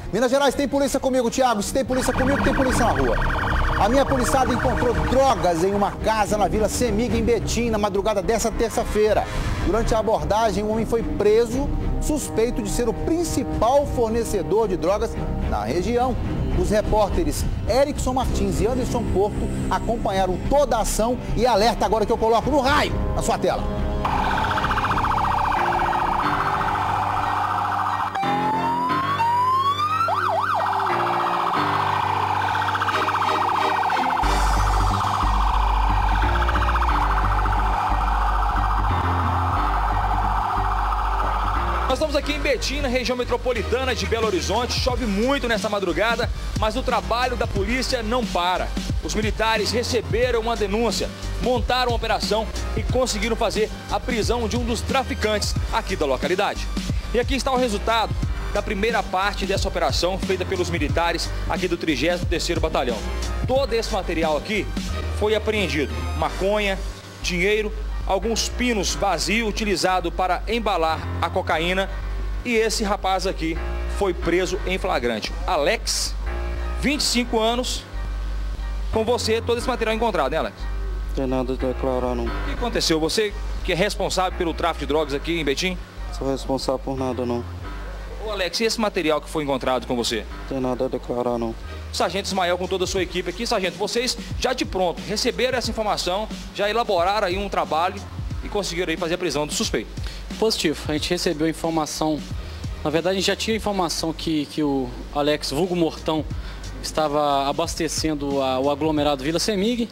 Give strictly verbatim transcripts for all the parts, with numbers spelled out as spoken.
Minas Gerais, tem polícia comigo, Thiago. Se tem polícia comigo, tem polícia na rua. A minha policiada encontrou drogas em uma casa na Vila Semig, em Betim, na madrugada dessa terça-feira. Durante a abordagem, um homem foi preso, suspeito de ser o principal fornecedor de drogas na região. Os repórteres Erickson Martins e Anderson Porto acompanharam toda a ação e alerta agora que eu coloco no raio na sua tela. Nós estamos aqui em Betim, na região metropolitana de Belo Horizonte. Chove muito nessa madrugada, mas o trabalho da polícia não para. Os militares receberam uma denúncia, montaram uma operação e conseguiram fazer a prisão de um dos traficantes aqui da localidade. E aqui está o resultado da primeira parte dessa operação feita pelos militares aqui do trigésimo terceiro Batalhão. Todo esse material aqui foi apreendido: maconha, dinheiro, alguns pinos vazios utilizados para embalar a cocaína, e esse rapaz aqui foi preso em flagrante. Alex, vinte e cinco anos, com você todo esse material encontrado, né, Alex? Não tem nada a declarar, não. O que aconteceu? Você que é responsável pelo tráfico de drogas aqui em Betim? Sou responsável por nada, não. Ô Alex, e esse material que foi encontrado com você? Não tem nada a declarar, não. Sargento Ismael, com toda a sua equipe aqui. Sargento, vocês já de pronto receberam essa informação, já elaboraram aí um trabalho e conseguiram aí fazer a prisão do suspeito? Positivo, a gente recebeu a informação, na verdade a gente já tinha informação que, que o Alex, vulgo Mortão, estava abastecendo a, o aglomerado Vila Semig,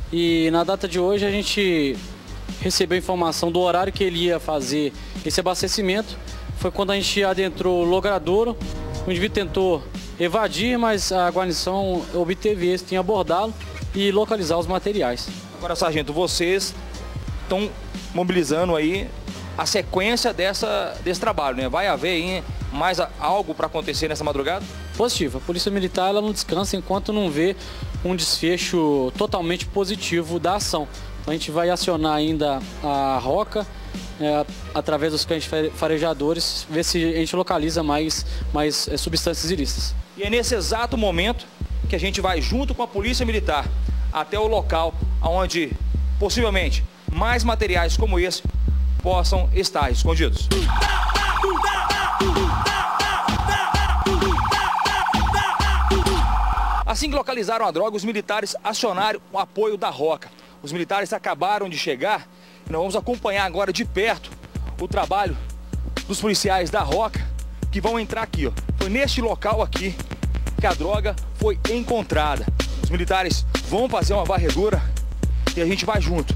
e na data de hoje a gente recebeu a informação do horário que ele ia fazer esse abastecimento. Foi quando a gente adentrou o logradouro, o indivíduo tentou evadir, mas a guarnição obteve êxito em abordá-lo e localizar os materiais. Agora, sargento, vocês estão mobilizando aí a sequência dessa, desse trabalho, né? Vai haver aí mais algo para acontecer nessa madrugada? Positivo. A Polícia Militar ela não descansa enquanto não vê um desfecho totalmente positivo da ação. Então, a gente vai acionar ainda a ROCA, É, através dos cães farejadores, ver se a gente localiza mais, mais é, substâncias ilícitas. E é nesse exato momento que a gente vai junto com a Polícia Militar até o local onde possivelmente mais materiais como esse possam estar escondidos. Assim que localizaram a droga, os militares acionaram o apoio da ROCA. Os militares acabaram de chegar. Nós vamos acompanhar agora de perto o trabalho dos policiais da ROCA, que vão entrar aqui, ó. Foi neste local aqui que a droga foi encontrada. Os militares vão fazer uma varredura e a gente vai junto.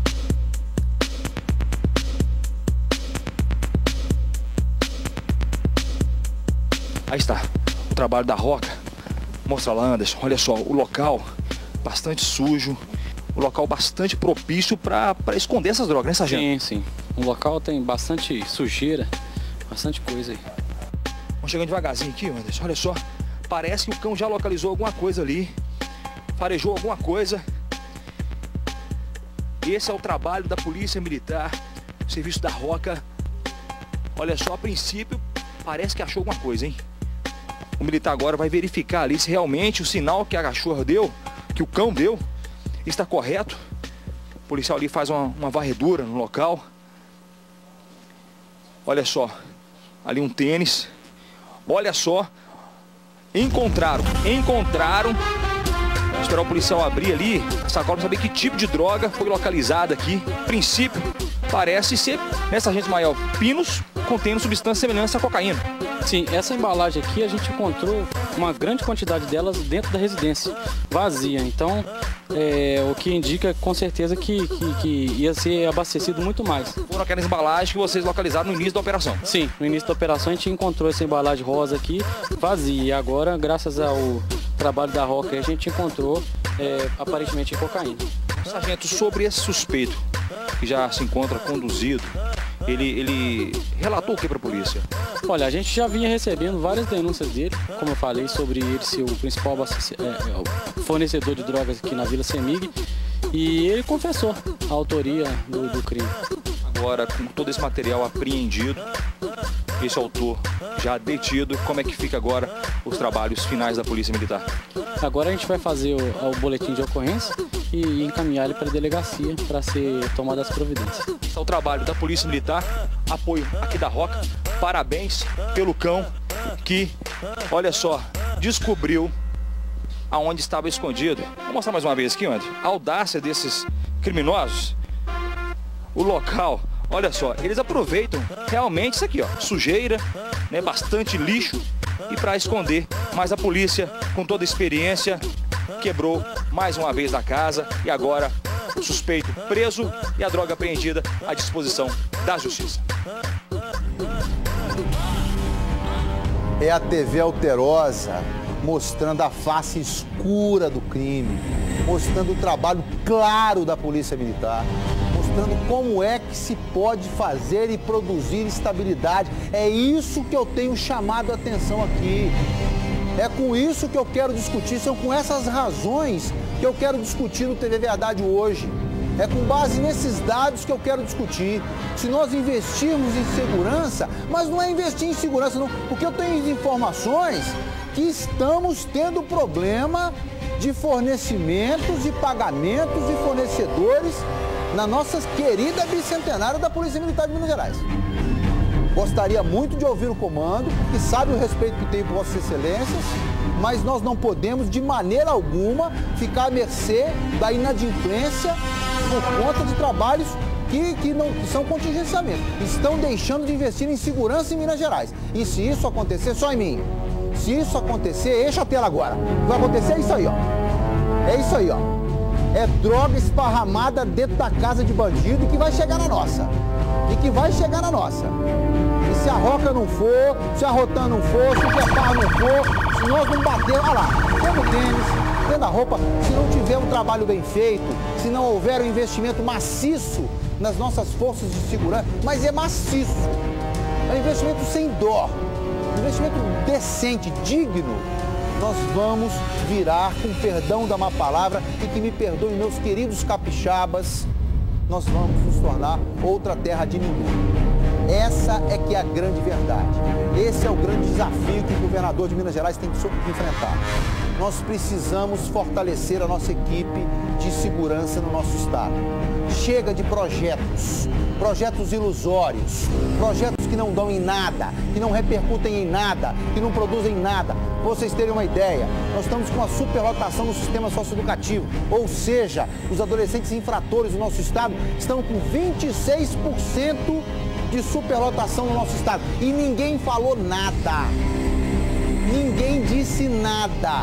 Aí está o trabalho da ROCA. Mostra lá, Anderson, olha só, o local bastante sujo. Um local bastante propício para esconder essas drogas, né, sargento? Sim, sim. O local tem bastante sujeira, bastante coisa aí. Vamos chegando devagarzinho aqui, Anderson. Olha só, parece que o cão já localizou alguma coisa ali, farejou alguma coisa. Esse é o trabalho da Polícia Militar, serviço da ROCA. Olha só, a princípio, parece que achou alguma coisa, hein? O militar agora vai verificar ali se realmente o sinal que a cachorra deu, que o cão deu, está correto. O policial ali faz uma, uma varredura no local. Olha só, ali um tênis. Olha só, encontraram, encontraram. Vou esperar o policial abrir ali a sacola para saber que tipo de droga foi localizada aqui. A princípio, parece ser, né, sargento Ismael, pinos contendo substância semelhante à cocaína. Sim, essa embalagem aqui a gente encontrou uma grande quantidade delas dentro da residência, vazia. Então, é, o que indica com certeza que, que, que ia ser abastecido muito mais. Foram aquelas embalagens que vocês localizaram no início da operação? Sim, no início da operação a gente encontrou essa embalagem rosa aqui, vazia. E agora, graças ao trabalho da ROCA, a gente encontrou é, aparentemente cocaína. Sargento, sobre esse suspeito que já se encontra conduzido, ele, ele relatou o que para a polícia? Olha, a gente já vinha recebendo várias denúncias dele, como eu falei, sobre ele ser o principal é, fornecedor de drogas aqui na Vila Semig, e ele confessou a autoria do, do crime. Agora, com todo esse material apreendido, esse autor já detido. Como é que fica agora os trabalhos finais da Polícia Militar? Agora a gente vai fazer o, o boletim de ocorrência e encaminhar ele para a delegacia para ser tomada as providências. Esse é o trabalho da Polícia Militar, apoio aqui da Roca. Parabéns pelo cão que, olha só, descobriu aonde estava escondido. Vou mostrar mais uma vez aqui, André. A audácia desses criminosos. O local, olha só, eles aproveitam realmente isso aqui, ó, sujeira, né, bastante lixo, e para esconder. Mas a polícia, com toda a experiência, quebrou mais uma vez a casa e agora o suspeito preso e a droga apreendida à disposição da Justiça. É a T V Alterosa mostrando a face escura do crime, mostrando o trabalho claro da Polícia Militar, mostrando como é que se pode fazer e produzir estabilidade. É isso que eu tenho chamado a atenção aqui. É com isso que eu quero discutir, são com essas razões que eu quero discutir no T V Verdade hoje. É com base nesses dados que eu quero discutir. Se nós investirmos em segurança, mas não é investir em segurança não, porque eu tenho informações que estamos tendo problema de fornecimentos e pagamentos de fornecedores na nossa querida bicentenária da Polícia Militar de Minas Gerais. Gostaria muito de ouvir o comando, que sabe o respeito que tenho por Vossas Excelências, mas nós não podemos, de maneira alguma, ficar à mercê da inadimplência por conta de trabalhos que, que não que são contingenciamento. Estão deixando de investir em segurança em Minas Gerais. E se isso acontecer, só em mim. Se isso acontecer, enche a tela agora. O que vai acontecer é isso aí, ó. É isso aí, ó. É droga esparramada dentro da casa de bandido e que vai chegar na nossa. E que vai chegar na nossa. E se a Roca não for, se a Rotan não for, se o Kepar não for, se nós não batermos, olha lá, dentro do tênis, dentro da roupa, se não tiver um trabalho bem feito, se não houver um investimento maciço nas nossas forças de segurança, mas é maciço, é um investimento sem dó, um investimento decente, digno, nós vamos virar, com perdão da má palavra, e que me perdoem meus queridos capixabas, nós vamos nos tornar outra terra de ninguém. Essa é que é a grande verdade. Esse é o grande desafio que o governador de Minas Gerais tem que enfrentar. Nós precisamos fortalecer a nossa equipe de segurança no nosso estado. Chega de projetos, projetos ilusórios, projetos que não dão em nada, que não repercutem em nada, que não produzem nada. Pra vocês terem uma ideia, nós estamos com uma superlotação no sistema socioeducativo, ou seja, os adolescentes infratores do nosso estado estão com vinte e seis por cento de superlotação no nosso estado. E ninguém falou nada. Ninguém disse nada.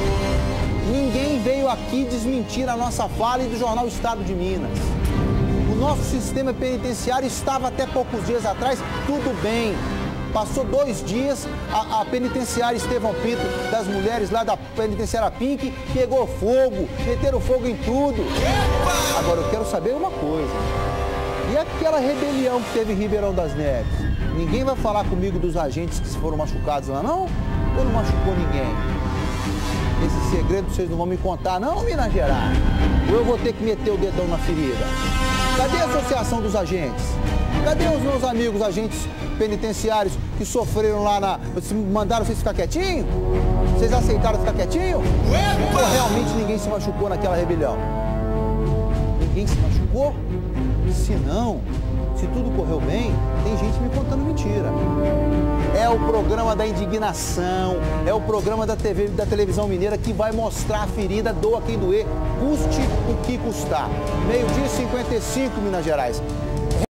Ninguém veio aqui desmentir a nossa fala e do jornal Estado de Minas. O nosso sistema penitenciário estava até poucos dias atrás tudo bem. Passou dois dias, a, a penitenciária Estevão Pinto, das mulheres lá da penitenciária Pink, pegou fogo, meteram fogo em tudo. Agora eu quero saber uma coisa. E aquela rebelião que teve em Ribeirão das Neves? Ninguém vai falar comigo dos agentes que foram machucados lá, não? Ou não machucou ninguém? Esse segredo vocês não vão me contar, não, Minas Gerais? Ou eu vou ter que meter o dedão na ferida? Cadê a associação dos agentes? Cadê os meus amigos agentes penitenciários que sofreram lá na... Mandaram vocês ficar quietinho? Vocês aceitaram ficar quietinho? Ou realmente ninguém se machucou naquela rebelião? Ninguém se machucou? Se não, se tudo correu bem, tem gente me contando mentira. É o programa da indignação, é o programa da T V, da televisão mineira que vai mostrar a ferida, doa quem doer, custe o que custar. Meio-dia e cinquenta e cinco, Minas Gerais.